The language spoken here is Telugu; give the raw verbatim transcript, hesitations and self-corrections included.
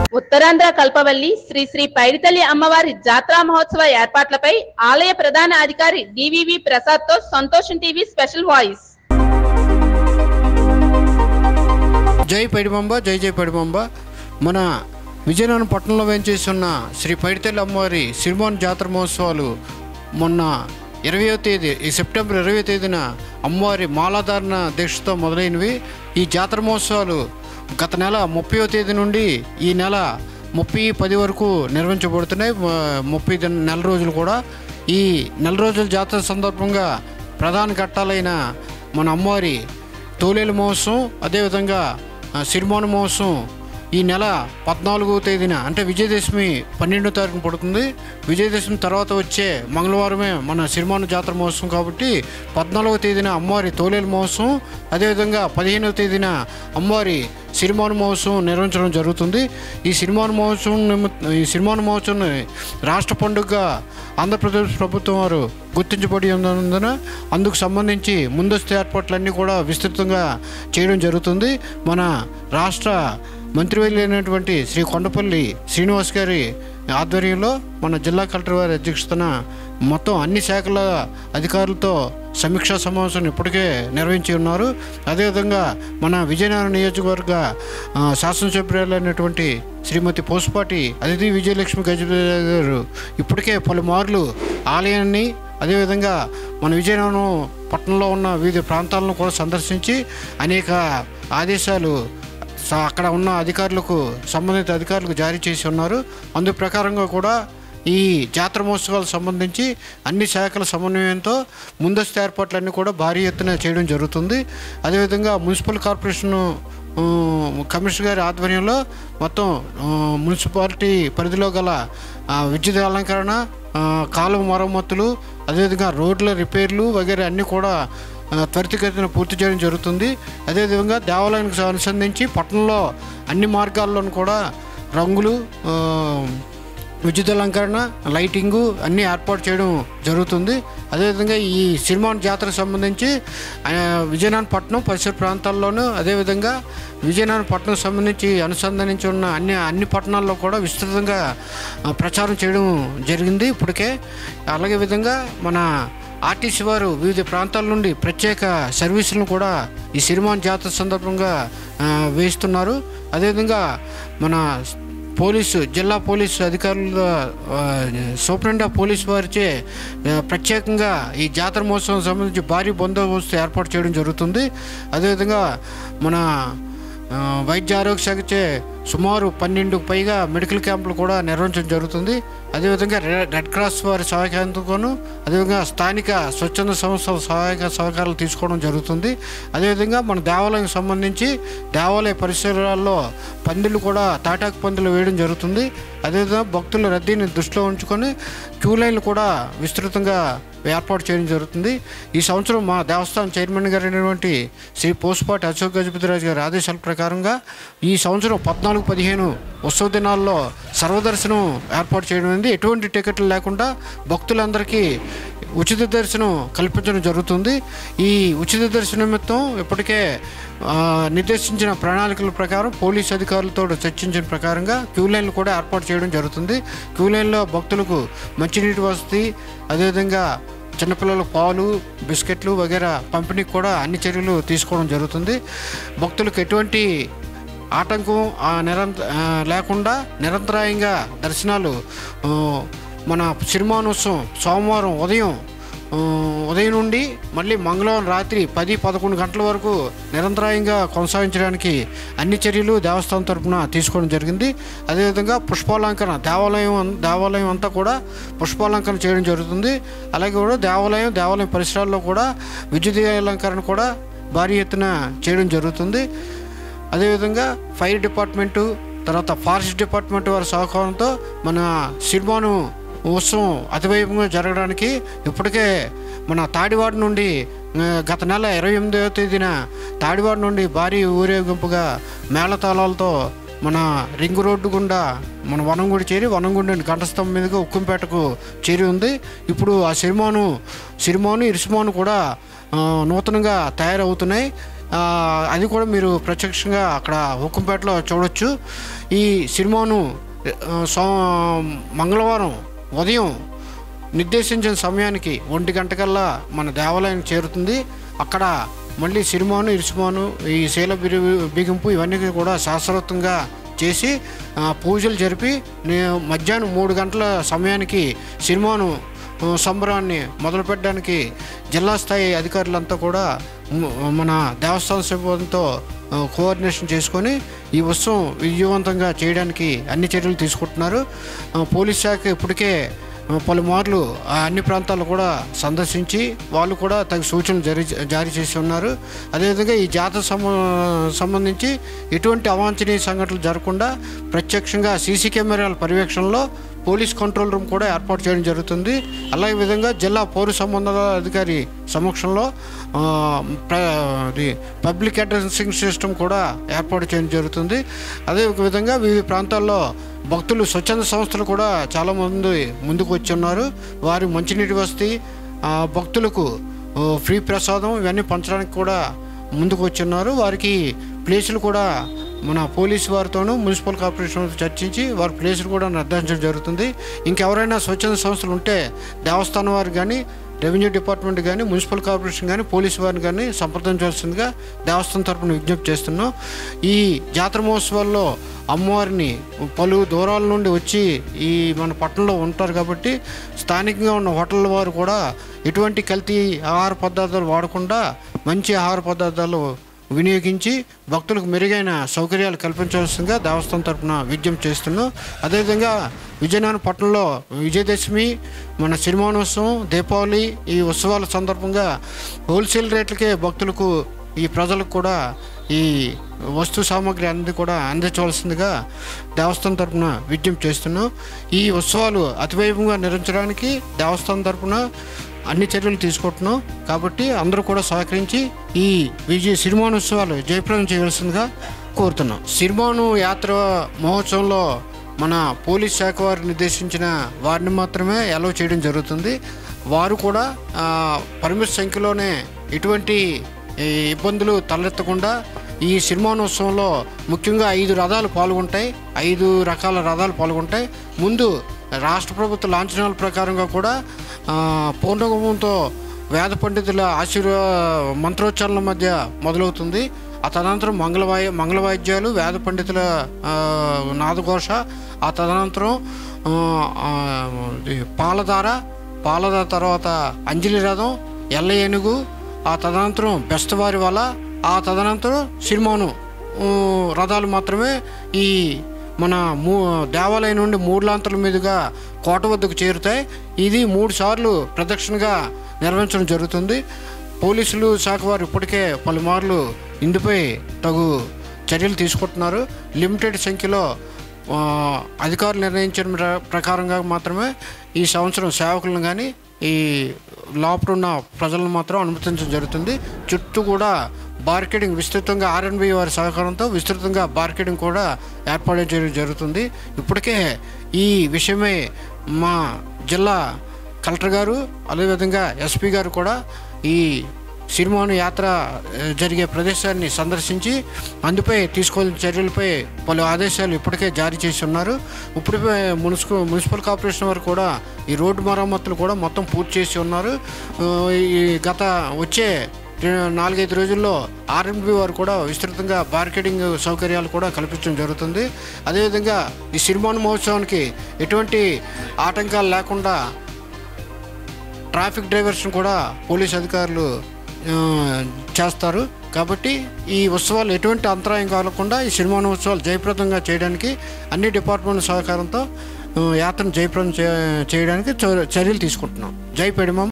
ఉత్తరాంధ్ర కల్పవల్లి శ్రీ శ్రీ పైడితల్లి అమ్మవారి జాతరా మహోత్సవ ఏర్పాట్లపై ఆలయ ప్రధాన అధికారి డివివి ప్రసాద్ తో సంతోషం టీవీ స్పెషల్ వాయిస్. జై పైడిమాంబ, జై జై పైడిమాంబ. మన విజయనగరం పట్టణంలో వేంచేసి ఉన్న శ్రీ పైడితల్లి అమ్మవారి సిరిమాను జాతర మహోత్సవాలు మొన్న ఇరవయో తేదీ ఈ సెప్టెంబర్ ఇరవై తేదీన అమ్మవారి మాలాధారణ దీక్షతో మొదలైనవి. ఈ జాతర మహోత్సవాలు గత నెల ముప్పయో తేదీ నుండి ఈ నెల ముప్పై పది వరకు నిర్వహించబడుతున్నాయి. ముప్పై నెల రోజులు కూడా. ఈ నెల రోజుల జాతర సందర్భంగా ప్రధాన ఘట్టాలైన మన అమ్మవారి తోలేలు మహోత్సవం, అదేవిధంగా సిరిమాను మహోత్సవం ఈ నెల పద్నాలుగో తేదీన అంటే విజయదశమి పన్నెండో తారీఖున పడుతుంది. విజయదశమి తర్వాత వచ్చే మంగళవారమే మన సిరిమాను జాతర మహోత్సవం కాబట్టి పద్నాలుగో తేదీన అమ్మవారి తోలేలు మహోత్సవం, అదేవిధంగా పదిహేనవ తేదీన అమ్మవారి సిరిమాను మహోత్సవం నిర్వహించడం జరుగుతుంది. ఈ సిరిమాను మహోత్సవం నిమిత్త ఈ సిరిమాను మహోత్సవం రాష్ట్ర పండుగగా ఆంధ్రప్రదేశ్ ప్రభుత్వం వారు గుర్తించబడి ఉన్నందున అందుకు సంబంధించి ముందస్తు ఏర్పాట్లన్నీ కూడా విస్తృతంగా చేయడం జరుగుతుంది. మన రాష్ట్ర మంత్రివర్యులు అయినటువంటి శ్రీ కొండపల్లి శ్రీనివాస్ గారి ఆధ్వర్యంలో మన జిల్లా కలెక్టర్ వారి అధ్యక్షతన మొత్తం అన్ని శాఖల అధికారులతో సమీక్షా సమావేశం ఇప్పటికే నిర్వహించి ఉన్నారు. అదేవిధంగా మన విజయనగరం నియోజకవర్గ శాసనసభ్యులైనటువంటి శ్రీమతి పోసుపాటి అతిథి విజయలక్ష్మి గజపతి గారు ఇప్పటికే పలుమార్లు ఆలయాన్ని, అదేవిధంగా మన విజయనగరం పట్టణంలో ఉన్న వివిధ ప్రాంతాలను కూడా సందర్శించి అనేక ఆదేశాలు అక్కడ ఉన్న అధికారులకు సంబంధిత అధికారులకు జారీ చేసి ఉన్నారు. అందు ప్రకారంగా కూడా ఈ జాతర మహోత్సవాలకు సంబంధించి అన్ని శాఖల సమన్వయంతో ముందస్తు ఏర్పాట్లన్నీ కూడా భారీ ఎత్తున చేయడం జరుగుతుంది. అదేవిధంగా మున్సిపల్ కార్పొరేషన్ కమిషనర్ గారి ఆధ్వర్యంలో మొత్తం మున్సిపాలిటీ పరిధిలో గల విద్యుత్ అలంకరణ, కాలువ మరమ్మతులు, అదేవిధంగా రోడ్ల రిపేర్లు వగైరా అన్నీ కూడా త్వరితగతిన పూర్తి చేయడం జరుగుతుంది. అదేవిధంగా దేవాలయానికి అనుసంధించి పట్టణంలో అన్ని మార్గాల్లోనూ కూడా రంగులు, విద్యుత్ అలంకరణ, లైటింగు అన్నీ ఏర్పాటు చేయడం జరుగుతుంది. అదేవిధంగా ఈ సిరిమాను జాతరకు సంబంధించి విజయనగరం పట్టణం పరిసర ప్రాంతాల్లోనూ, అదేవిధంగా విజయనగరం పట్టణం సంబంధించి అనుసంధానించి ఉన్న అన్ని అన్ని పట్టణాల్లో కూడా విస్తృతంగా ప్రచారం చేయడం జరిగింది ఇప్పటికే. అలాగే విధంగా మన ఆర్టీసీ వారు వివిధ ప్రాంతాల నుండి ప్రత్యేక సర్వీసులను కూడా ఈ సిరిమాను జాతర సందర్భంగా వేస్తున్నారు. అదేవిధంగా మన పోలీసు జిల్లా పోలీసు అధికారుల సూపరింటెండెంట్ ఆఫ్ పోలీసు వారిచే ప్రత్యేకంగా ఈ జాతర మహోత్సవం సంబంధించి భారీ బందోబస్తు ఏర్పాటు చేయడం జరుగుతుంది. అదేవిధంగా మన వైద్య ఆరోగ్య శాఖచే సుమారు పన్నెండుకు పైగా మెడికల్ క్యాంపులు కూడా నిర్వహించడం జరుగుతుంది. అదేవిధంగా రెడ్ క్రాస్ వారి సహాయకంతోనూ, అదేవిధంగా స్థానిక స్వచ్ఛంద సంస్థల సహాయక సహకారాలు తీసుకోవడం జరుగుతుంది. అదేవిధంగా మన దేవాలయం సంబంధించి దేవాలయ పరిసరాల్లో పందిళ్ళు కూడా తాటాకు పందులు వేయడం జరుగుతుంది. అదేవిధంగా భక్తుల రద్దీని దృష్టిలో ఉంచుకొని క్యూ లైన్లు కూడా విస్తృతంగా ఏర్పాటు చేయడం జరుగుతుంది. ఈ సంవత్సరం మా దేవస్థానం చైర్మన్ గారు అయినటువంటి శ్రీ పోసుపాటి అశోక్ గజపతిరాజు గారి ఆదేశాల ప్రకారంగా ఈ సంవత్సరం పద్నాలుగు పదిహేను ఉత్సవ దినాల్లో సర్వదర్శనం ఏర్పాటు చేయడం అనేది ఎటువంటి టికెట్లు లేకుండా భక్తులందరికీ ఉచిత దర్శనం కల్పించడం జరుగుతుంది. ఈ ఉచిత దర్శనం నిమిత్తం ఇప్పటికే నిర్దేశించిన ప్రణాళికల ప్రకారం పోలీసు అధికారులతో చర్చించిన ప్రకారంగా క్యూ లైన్లు కూడా ఏర్పాటు చేయడం జరుగుతుంది. క్యూ లైన్లో భక్తులకు మంచినీటి వసతి, అదేవిధంగా చిన్నపిల్లలకు పాలు, బిస్కెట్లు వగైరా పంపిణీకి కూడా అన్ని చర్యలు తీసుకోవడం జరుగుతుంది. భక్తులకు ఎటువంటి ఆటంకం నిరంతర లేకుండా నిరంతరాయంగా దర్శనాలు మన సిరిమానోత్సవం సోమవారం ఉదయం ఉదయం నుండి మళ్ళీ మంగళవారం రాత్రి పది పదకొండు గంటల వరకు నిరంతరాయంగా కొనసాగించడానికి అన్ని చర్యలు దేవస్థానం తరఫున తీసుకోవడం జరిగింది. అదేవిధంగా పుష్పాలంకరణ దేవాలయం దేవాలయం అంతా కూడా పుష్పాలంకరణ చేయడం జరుగుతుంది. అలాగే కూడా దేవాలయం దేవాలయం పరిసరాల్లో కూడా విద్యుత్ అలంకరణ కూడా భారీ ఎత్తున చేయడం జరుగుతుంది. అదేవిధంగా ఫైర్ డిపార్ట్మెంటు, తర్వాత ఫారెస్ట్ డిపార్ట్మెంట్ వారి సహకారంతో మన సిరిమాను ఉత్సవం అతివైభవంగా జరగడానికి ఇప్పటికే మన తాడివాడ నుండి గత నెల ఇరవై ఎనిమిదవ తేదీన తాడివాడ నుండి భారీ ఊరేగింపుగా మేళతాళాలతో మన రింగ్ రోడ్డు గుండా మన వనంగుడి చేరి వనంగుడి గంటస్తంభం మీదుగా ఉక్కుంపేటకు చేరి ఉంది. ఇప్పుడు ఆ సిరిమాను సిరిమాను ఇరుసుమాను కూడా నూతనంగా తయారవుతున్నాయి. అది కూడా మీరు ప్రత్యక్షంగా అక్కడ హుకుంపేటలో చూడొచ్చు. ఈ సినిమాను సో మంగళవారం ఉదయం నిర్దేశించిన సమయానికి ఒంటి గంటకల్లా మన దేవాలయానికి చేరుతుంది. అక్కడ మళ్ళీ సినిమాను ఇరుసుమాను ఈ శీల బిగింపు ఇవన్నీ కూడా శాస్త్రోక్తంగా చేసి పూజలు జరిపి మధ్యాహ్నం మూడు గంటల సమయానికి సినిమాను సంబరాన్ని మొదలుపెట్టడానికి జిల్లా స్థాయి అధికారులంతా కూడా మన దేవస్థాన సిబ్బందితో కోఆర్డినేషన్ చేసుకొని ఈ ఉత్సవం విజయవంతంగా చేయడానికి అన్ని చర్యలు తీసుకుంటున్నారు. పోలీస్ శాఖ ఇప్పటికే పలుమార్లు అన్ని ప్రాంతాలు కూడా సందర్శించి వాళ్ళు కూడా తగు సూచనలు జరి జారీ చేసి ఉన్నారు. అదేవిధంగా ఈ జాతర సంబంధించి ఎటువంటి అవాంఛనీయ సంఘటనలు జరగకుండా ప్రత్యక్షంగా సీసీ కెమెరాల పర్యవేక్షణలో పోలీస్ కంట్రోల్ రూమ్ కూడా ఏర్పాటు చేయడం జరుగుతుంది. అలాగే విధంగా జిల్లా పౌర సంబంధాల అధికారి సమక్షంలో పబ్లిక్ అడ్రసింగ్ సిస్టమ్ కూడా ఏర్పాటు చేయడం జరుగుతుంది. అదే విధంగా వివిధ ప్రాంతాల్లో భక్తులు స్వచ్ఛంద సంస్థలు కూడా చాలామంది ముందుకు వచ్చి ఉన్నారు. వారి మంచినీటి వసతి, భక్తులకు ఫ్రీ ప్రసాదం ఇవన్నీ పంచడానికి కూడా ముందుకు వచ్చి ఉన్నారు. వారికి ప్లేసులు కూడా మన పోలీసు వారితోనూ మున్సిపల్ కార్పొరేషన్తో చర్చించి వారి ప్లేసులు కూడా నిర్ధారించడం జరుగుతుంది. ఇంకెవరైనా స్వచ్ఛంద సంస్థలు ఉంటే దేవస్థానం వారు కానీ, రెవెన్యూ డిపార్ట్మెంట్ కానీ, మున్సిపల్ కార్పొరేషన్ కానీ, పోలీసు వారిని కానీ సంప్రదించాల్సిందిగా దేవస్థానం తరపున విజ్ఞప్తి చేస్తున్నాం. ఈ జాతర మహోత్సవాల్లో అమ్మవారిని పలు దూరాల నుండి వచ్చి ఈ మన పట్టణంలో ఉంటారు కాబట్టి స్థానికంగా ఉన్న హోటళ్ళ వారు కూడా ఎటువంటి కల్తీ ఆహార పదార్థాలు వాడకుండా మంచి ఆహార పదార్థాలు వినియోగించి భక్తులకు మెరుగైన సౌకర్యాలు కల్పించవలసిందిగా దేవస్థానం తరపున విజ్ఞప్తి చేస్తున్నాం. అదేవిధంగా విజయనగరం పట్టణంలో విజయదశమి, మన సిరిమానోత్సవం, దీపావళి ఈ ఉత్సవాల సందర్భంగా హోల్సేల్ రేట్లకే భక్తులకు ఈ ప్రజలకు కూడా ఈ వస్తు సామాగ్రి అన్ని కూడా అందించవలసిందిగా దేవస్థానం తరపున విజ్ఞప్తి చేస్తున్నాం. ఈ ఉత్సవాలు అతివైభవంగా నిర్వహించడానికి దేవస్థానం తరపున అన్ని చర్యలు తీసుకుంటున్నాం. కాబట్టి అందరూ కూడా సహకరించి ఈ విజయ సిరిమానోత్సవాలు జయప్రదం చేయవలసిందిగా కోరుతున్నాం. సిరిమాను యాత్ర మహోత్సవంలో మన పోలీస్ శాఖ వారు నిర్దేశించిన వారిని మాత్రమే అలౌ చేయడం జరుగుతుంది. వారు కూడా పరిమిత సంఖ్యలోనే ఎటువంటి ఇబ్బందులు తలెత్తకుండా ఈ సిరిమానోత్సవంలో ముఖ్యంగా ఐదు రథాలు పాల్గొంటాయి. ఐదు రకాల రథాలు పాల్గొంటాయి. ముందు రాష్ట్ర ప్రభుత్వ లాంఛనాల ప్రకారంగా కూడా పూర్ణగుమంతో వేద పండితుల ఆశీర్వా మంత్రోచ్చారణల మధ్య మొదలవుతుంది. ఆ తదనంతరం మంగళవాయి మంగళవాయిద్యాలు, వేద పండితుల నాదఘోష, ఆ తదనంతరం పాలధార, పాలధార తర్వాత అంజలి రథం, ఎల్ల ఏనుగు, ఆ తదనంతరం బెస్తవారి వల, ఆ తదనంతరం సిరిమాను రథాలు మాత్రమే ఈ మన మూ దేవాలయం నుండి మూడులాంతల మీదుగా కోట వద్దకు చేరుతాయి. ఇది మూడు సార్లు ప్రదక్షిణగా నిర్వహించడం జరుగుతుంది. పోలీసులు శాఖ వారు ఇప్పటికే పలుమార్లు ఇందుపై తగు చర్యలు తీసుకుంటున్నారు. లిమిటెడ్ సంఖ్యలో అధికారులు నిర్ణయించిన ప్రకారంగా మాత్రమే ఈ సంవత్సరం సేవకులను కానీ ఈ లోపల ఉన్న ప్రజలను మాత్రం అనుమతించడం జరుగుతుంది. చుట్టూ కూడా బార్కెడింగ్ విస్తృతంగా ఆర్ఎన్బి వారి సహకారంతో విస్తృతంగా బార్కెడింగ్ కూడా ఏర్పాటు చేయడం జరుగుతుంది. ఇప్పటికే ఈ విషయమై మా జిల్లా కలెక్టర్ గారు అదేవిధంగా ఎస్పీ గారు కూడా ఈ సిరిమాను యాత్ర జరిగే ప్రదేశాన్ని సందర్శించి అందుపై తీసుకోవాల్సిన చర్యలపై పలు ఆదేశాలు ఇప్పటికే జారీ చేసి ఉన్నారు. ఇప్పుడే మున్సిపల్ మున్సిపల్ కార్పొరేషన్ వారు కూడా ఈ రోడ్డు మరమ్మతులు కూడా మొత్తం పూర్తి చేసి ఉన్నారు. ఈ గత వచ్చే నాలుగైదు రోజుల్లో ఆర్ఎండ్బి వారు కూడా విస్తృతంగా బార్కెడింగ్ సౌకర్యాలు కూడా కల్పించడం జరుగుతుంది. అదేవిధంగా ఈ సిరిమాను మహోత్సవానికి ఎటువంటి ఆటంకాలు లేకుండా ట్రాఫిక్ డ్రైవర్స్ని కూడా పోలీస్ అధికారులు చేస్తారు. కాబట్టి ఈ ఉత్సవాలు ఎటువంటి అంతరాయం కలగకుండా ఈ సిరిమాను ఉత్సవాలు జయప్రదంగా చేయడానికి అన్ని డిపార్ట్మెంట్ సహకారంతో యాత్రను జయప్రదం చేయడానికి చర్యలు తీసుకుంటున్నాం. జై పెడిమం.